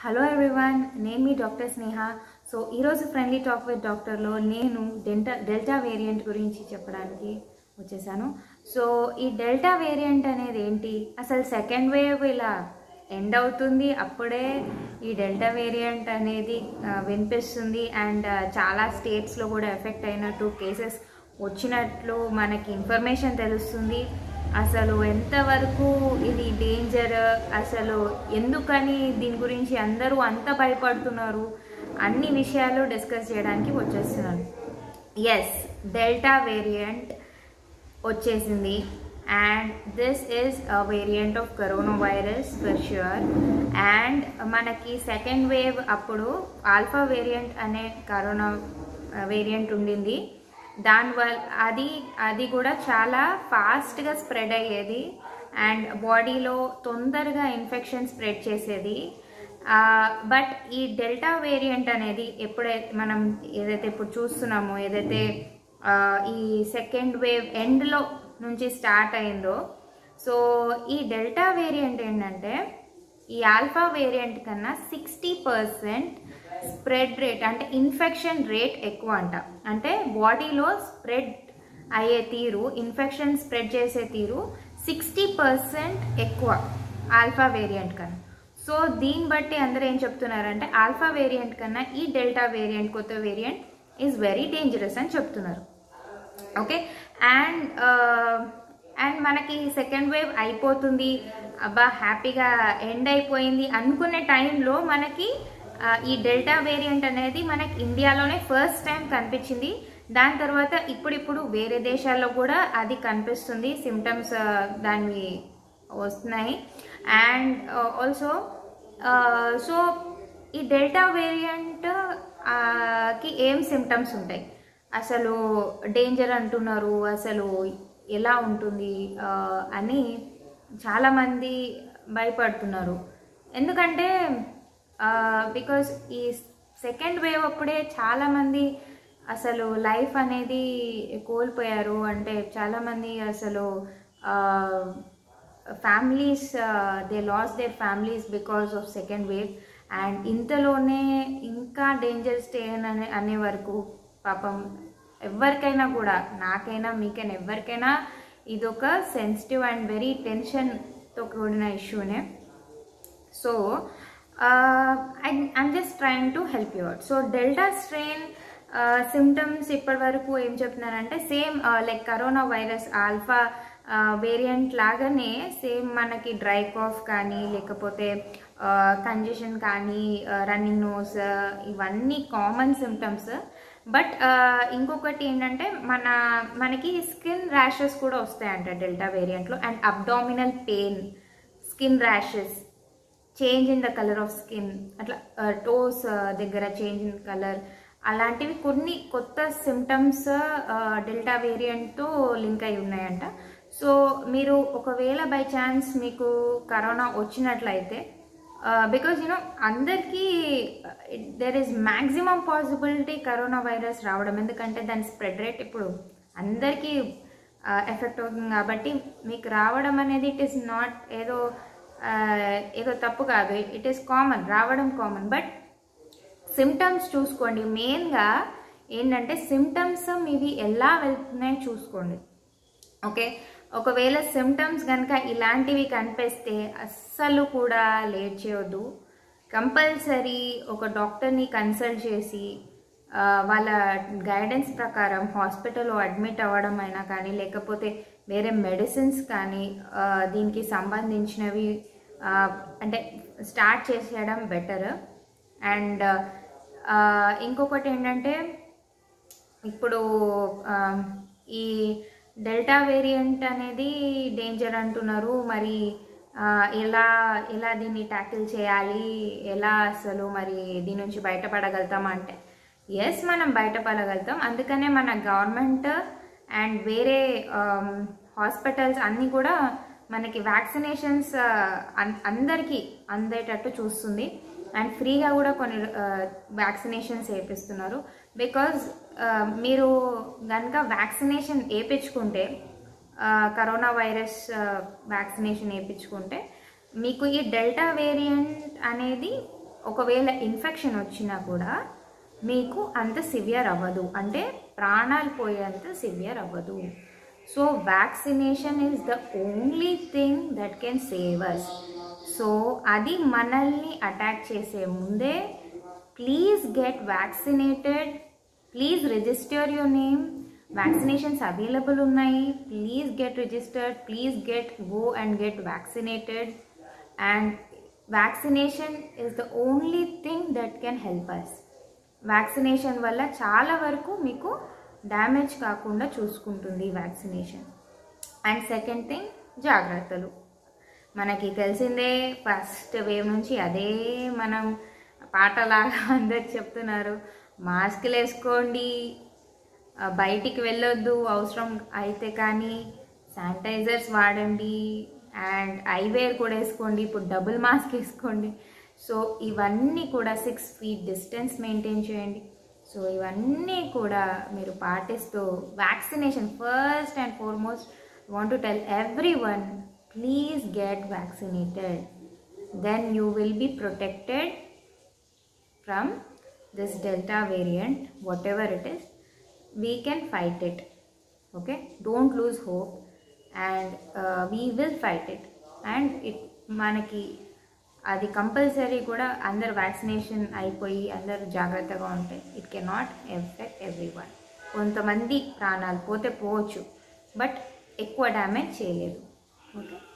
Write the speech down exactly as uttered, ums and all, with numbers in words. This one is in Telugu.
హలో ఎవ్రీవన్, నేను మీ డాక్టర్ స్నేహ. సో ఈరోజు ఫ్రెండ్లీ టాక్ విత్ డాక్టర్లో నేను డెల్టా డెల్టా వేరియంట్ గురించి చెప్పడానికి వచ్చేసాను. సో ఈ డెల్టా వేరియంట్ అనేది ఏంటి, అసలు సెకండ్ వేవ్ ఇలా ఎండ్ అవుతుంది, అప్పుడే ఈ డెల్టా వేరియంట్ అనేది వినిపిస్తుంది అండ్ చాలా స్టేట్స్లో కూడా ఎఫెక్ట్ అయినట్టు కేసెస్ వచ్చినట్లు మనకి ఇన్ఫర్మేషన్ తెలుస్తుంది. అసలు ఎంతవరకు ఇది డేంజర్, అసలు ఎందుకని దీని గురించి అందరూ అంత భయపడుతున్నారు, అన్ని విషయాలు డిస్కస్ చేయడానికి వచ్చేస్తున్నాను. ఎస్, డెల్టా వేరియంట్ వచ్చేసింది and this is a variant of corona virus for sure. And మనకి సెకండ్ వేవ్ అప్పుడు ఆల్ఫా వేరియంట్ అనే కరోనా వేరియంట్ ఉండింది. దానివల్ల అది అది కూడా చాలా ఫాస్ట్గా స్ప్రెడ్ అయ్యేది అండ్ బాడీలో తొందరగా ఇన్ఫెక్షన్ స్ప్రెడ్ చేసేది. బట్ ఈ డెల్టా వేరియంట్ అనేది ఎప్పుడైతే మనం ఏదైతే ఇప్పుడు చూస్తున్నామో, ఏదైతే ఈ సెకండ్ వేవ్ ఎండ్లో నుంచి స్టార్ట్ అయిందో, సో ఈ డెల్టా వేరియంట్ ఏంటంటే ఈ ఆల్ఫా వేరియంట్ కన్నా సిక్స్టీ పర్సెంట్ స్ప్రెడ్ రేట్ అంటే ఇన్ఫెక్షన్ రేట్ ఎక్కువ అంట. అంటే బాడీలో స్ప్రెడ్ అయ్యే తీరు, ఇన్ఫెక్షన్ స్ప్రెడ్ చేసే తీరు సిక్స్టీ పర్సెంట్ ఎక్కువ ఆల్ఫా వేరియంట్ కన్నా. సో దీన్ని బట్టి అందరూ ఏం చెప్తున్నారంటే ఆల్ఫా వేరియంట్ కన్నా ఈ డెల్టా వేరియంట్, కొత్త వేరియంట్ ఈజ్ వెరీ డేంజరస్ అని చెప్తున్నారు. ఓకే, అండ్ అండ్ మనకి సెకండ్ వేవ్ అయిపోతుంది, అబ్బా హ్యాపీగా ఎండ్ అయిపోయింది అనుకునే టైంలో మనకి ఈ డెల్టా వేరియంట్ అనేది మనకి ఇండియాలోనే ఫస్ట్ టైం కనిపించింది. దాని తర్వాత ఇప్పుడిప్పుడు వేరే దేశాల్లో కూడా అది కనిపిస్తుంది, సిమ్టమ్స్ దాన్ని వస్తున్నాయి. అండ్ ఆల్సో సో ఈ డెల్టా వేరియంట్ కి ఏం సిమ్టమ్స్ ఉంటాయి, అసలు డేంజర్ అంటున్నారు, అసలు ఎలా ఉంటుంది అని చాలామంది భయపడుతున్నారు. ఎందుకంటే బికాజ్ ఈ సెకండ్ వేవ్ అప్పుడే చాలామంది అసలు లైఫ్ అనేది కోల్పోయారు. అంటే చాలామంది అసలు families they lose their families because of second wave. And ఇంతలోనే ఇంకా డేంజర్ స్టే అనే అనే వరకు పాపం ఎవరికైనా కూడా, నాకైనా మీకైనా ఎవరికైనా ఇదొక సెన్సిటివ్ అండ్ వెరీ టెన్షన్తో కూడిన ఇష్యూనే. So I'm just trying to help you out. So delta strain symptoms ఇప్పటి వరకు ఏం చెప్తున్నారంటే same like corona virus alpha variant లాగానే సేమ్ మనకి డ్రై కాఫ్ కానీ, లేకపోతే కంజెషన్ కానీ, రన్నింగ్ నోస్, ఇవన్నీ కామన్ సిమ్టమ్స్. బట్ ఇంకొకటి ఏంటంటే మన మనకి స్కిన్ ర్యాషెస్ కూడా వస్తాయంట డెల్టా వేరియంట్లో. And abdominal pain, skin rashes, change in the colour of skin, అట్లా టోస్ దగ్గర చేంజ్ ఇన్ కలర్, అలాంటివి కొన్ని కొత్త సిమ్టమ్స్ డెల్టా వేరియంట్తో లింక్ అయి ఉన్నాయంట. సో మీరు ఒకవేళ బై ఛాన్స్ మీకు కరోనా వచ్చినట్లయితే, బికాజ్ యూనో అందరికీ there is maximum possibility corona virus రావడం, ఎందుకంటే దాని స్ప్రెడ్ రేట్ ఇప్పుడు అందరికీ ఎఫెక్ట్ అవుతుంది కాబట్టి మీకు రావడం అనేది ఇట్ ఈస్ నాట్ ఏదో ఏదో తప్పు కాదు, ఇట్ ఈస్ కామన్, రావడం కామన్. బట్ సిమ్టమ్స్ చూసుకోండి. మెయిన్గా ఏంటంటే సిమ్టమ్స్ మీవి ఎలా వెళ్తున్నాయో చూసుకోండి. ఓకే, ఒకవేళ సిమ్టమ్స్ కనుక ఇలాంటివి కనిపిస్తే అస్సలు కూడా లేట్ చేయొద్దు. కంపల్సరీ ఒక డాక్టర్ని కన్సల్ట్ చేసి వాళ్ళ గైడెన్స్ ప్రకారం హాస్పిటల్లో అడ్మిట్ అవ్వడం అయినా కానీ, లేకపోతే వేరే మెడిసిన్స్ కానీ దీనికి సంబంధించినవి అంటే స్టార్ట్ చేసేయడం బెటర్. అండ్ ఇంకొకటి ఏంటంటే ఇప్పుడు ఈ డెల్టా వేరియంట్ అనేది డేంజర్ అంటున్నారు, మరి ఎలా ఎలా దీన్ని ట్యాకిల్ చేయాలి, ఎలా అసలు మరి దీని నుంచి బయటపడగలుగుతాం అంటే ఎస్, మనం బయటపడగలుగుతాం. అందుకనే మన గవర్నమెంట్ అండ్ వేరే హాస్పిటల్స్ అన్నీ కూడా మనకి వ్యాక్సినేషన్స్ అందరికీ అందేటట్టు చూస్తుంది. అండ్ ఫ్రీగా కూడా కొన్ని వ్యాక్సినేషన్స్ వేపిస్తున్నారు. బికాజ్ మీరు కనుక వ్యాక్సినేషన్ వేయించుకుంటే, కరోనా వైరస్ వ్యాక్సినేషన్ వేయించుకుంటే మీకు ఈ డెల్టా వేరియంట్ అనేది ఒకవేళ ఇన్ఫెక్షన్ వచ్చినా కూడా మీకు అంత సివియర్ అవ్వదు, అంటే ప్రాణాలు పోయేంత సివియర్ అవ్వదు. So vaccination is the only thing that can save us. So అది మనల్ని అటాక్ చేసే ముందే please get vaccinated, please register your name. Vaccinations available ఉన్నాయి, please get registered, please get go and get vaccinated. And vaccination is the only thing that can help us. Vaccination వల్ల చాలా వరకు మీకు డ్యామేజ్ కాకుండా చూసుకుంటుంది వ్యాక్సినేషన్. అండ్ సెకండ్ థింగ్, జాగ్రత్తలు. మనకి తెలిసిందే ఫస్ట్ వేవ్ నుంచి అదే మనం పాటలాగా అందరు చెప్తున్నారు, మాస్కులు వేసుకోండి, బయటికి వెళ్ళొద్దు అవసరం అయితే, కానీ శానిటైజర్స్ వాడండి, అండ్ ఐవేర్ కూడా వేసుకోండి, ఇప్పుడు డబుల్ మాస్క్ వేసుకోండి. సో ఇవన్నీ కూడా సిక్స్ ఫీట్ డిస్టెన్స్ మెయింటైన్ చేయండి. సో ఇవన్నీ కూడా మీరు పాటిస్తూ vaccination first and foremost want to tell everyone, please get vaccinated. Then you will be protected from this delta variant, whatever it is. We can fight it. Okay, don't lose hope, and uh, we will fight it. And it manaki adi compulsory kuda andaru vaccination అయిపోయి అందరు జాగ్రత్తగా ఉంటే it cannot affect everyone. కొంతమంది ప్రాణాలు పోతే పోవచ్చు, బట్ ఎక్కువ డ్యామేజ్ చేయలేదు. ఓకే.